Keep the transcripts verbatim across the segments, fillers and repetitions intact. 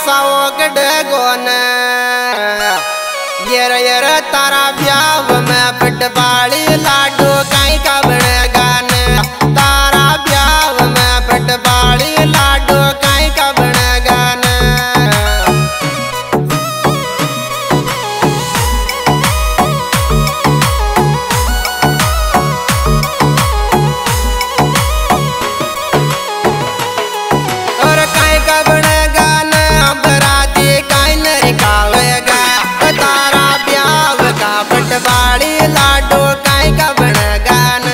Sao गडे गोने येर येर तारा ब्याव में पटवाली लाडू काई का बने गाने तारा ब्याव में पटवाली लाडू काई का बने गाने और काई का बने गाने बराती काई नरिकावेगा तारा ब्याव का पटवाली लाडू काई का बने गाने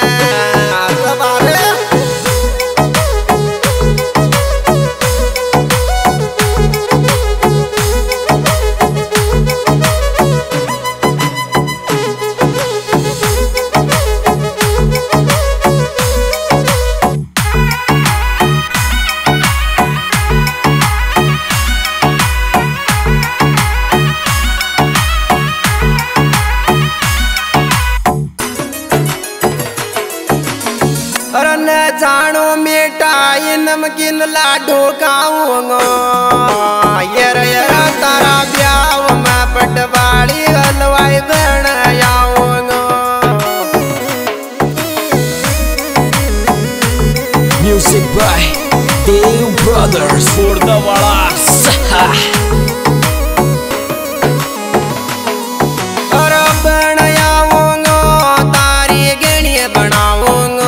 न जानो मिठाई नमकीन लाडू खाऊंगा येर येर तारा ब्याव में पटवाली हलवाई बन आऊंगा Music by Dave Brothers for the Wallace. और बन आऊंगा तारी गणी बनाऊंगा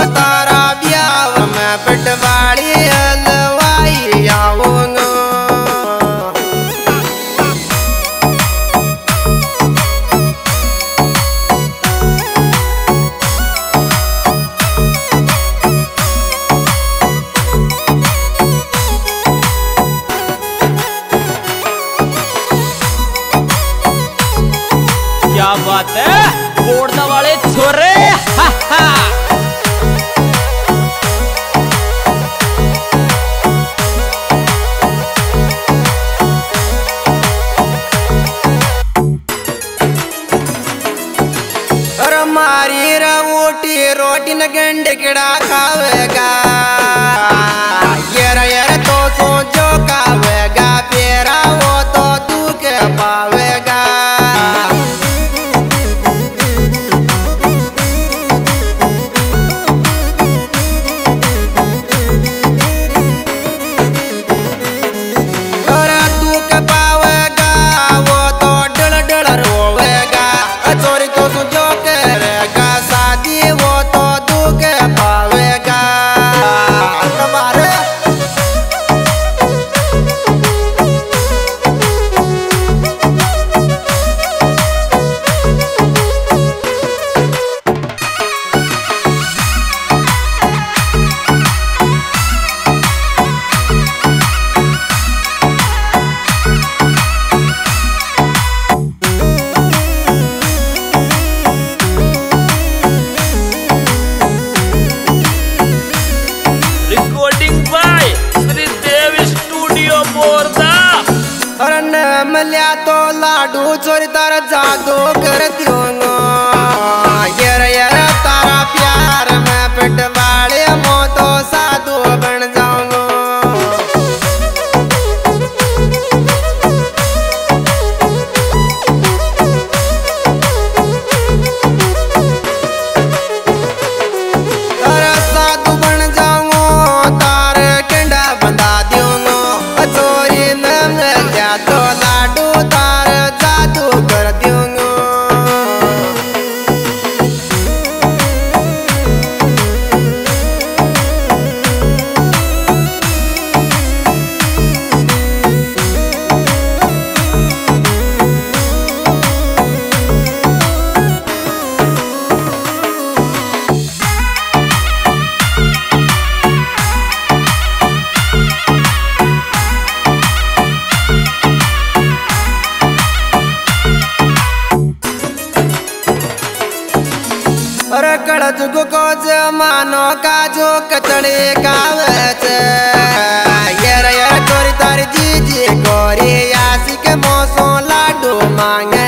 पटवाली हलवाई आऊंगा क्या बात है बोर्ड वाले छोरे हा हा मारी रोटी रोटी न गंडे किड़ा खावेगा येर येर तो सोचो खावेगा पेरा वो तो तू के पावेगा और तू के पावेगा वो तो डल डल रोवेगा चोरी तो सोचो वो तो दुख पावेगा तुम्हारे मल्या तो लाडू चोरी तारा जादू करती होंगे येर येर तारा प्यार में पटवाले मो तो साधु बन जाऊंगा तारा साधु बन जाऊंगा तारे केंडा बंधा दूंगा चोरी न मिल्या तो लाडू तार जादू कर दूंगा जुग को जमानो का जो कचड़े गावच येर येर चोरी तारी जीजी गोरी यासी के मौसो लाडू मांगे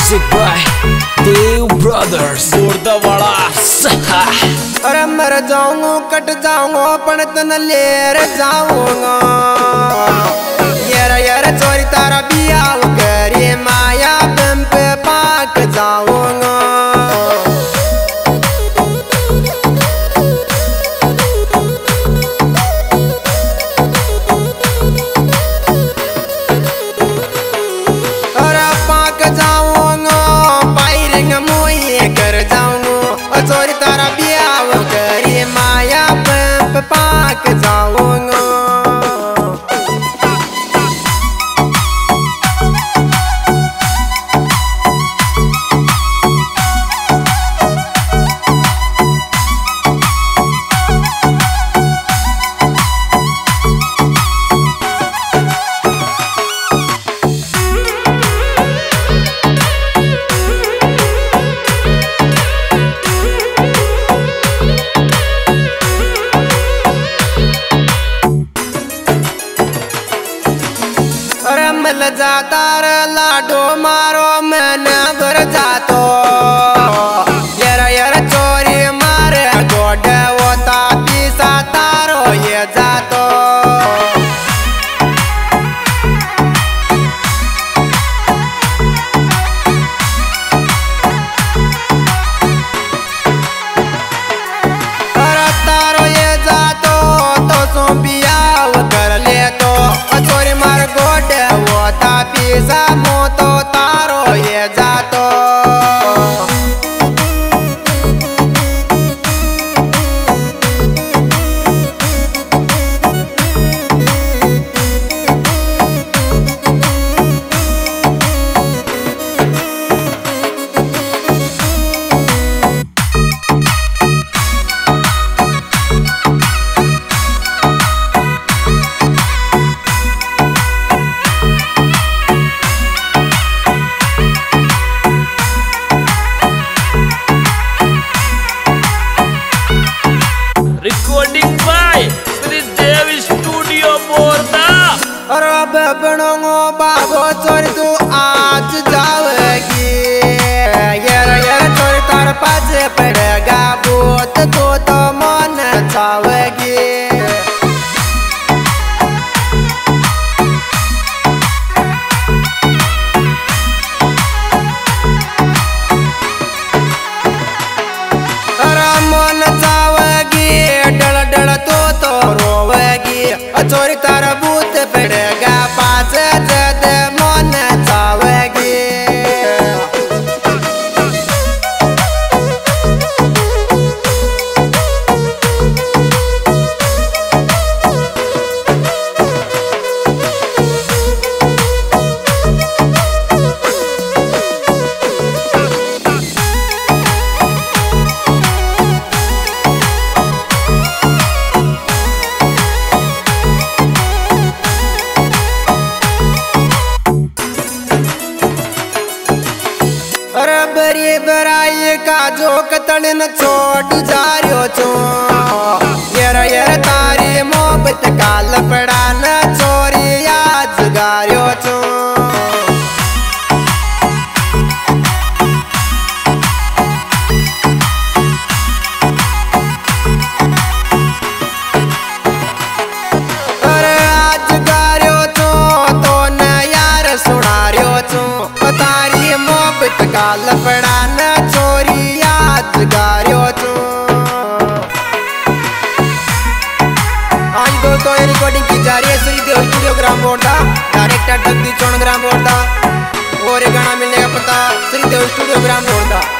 music by Dev brothers Borda वाला। अरे मर जाऊंगा कट जाऊंगा पण तन लेर जाऊंगा यार यार चोरी तारा बियाव करे माया बम पे पाक जाऊंगा। अरे पाक जाऊंगा पायरिंग मोये कर जाऊंगा चोरी तारा बियाव करे माया बम पे पाक जाऊंगा। रमल जाता रे लाडो मारो मैंने घर जातो यार यार चोरी मारे गोडे होता पीसा तारो ये जातो। अरे तारो ये जातो तो सो बियाव कर ले तो चोरी मार गोडे होता पीसा मोतो तारो ये जातो। Recording by Shri Dev studio Borda. अरे बबड़ों बाबो चोरी तू आज जावेगी यार यार चोरी तार पास पड़ेगा बोत तो तो मन चावेगी। अरे मन चावेगी डल डल तो तो रोवेगी चोरी तारा बूत पड़ेगा पास जद मन चावेगी। अरे बरी बराई का जो कतड़न छोड़ जा रियो छो यार यार तारी मोहब्बत काल पड़ा न चोरी आज गारियो छो। अरे आज गारियो छो तो न यार सुना रियो छो तारी मोहब्बत काल पड़ा न चोरी याद गारियो छो। आज दोस्तों ये रिकॉर्डिंग की जा रही है श्री देव स्टूडियो ग्राम बोर्दा, डायरेक्टर जगदीश चौन ग्राम बोर्दा और ये गाना मिलने का पता श्री देव स्टूडियो ग्राम बोर्दा।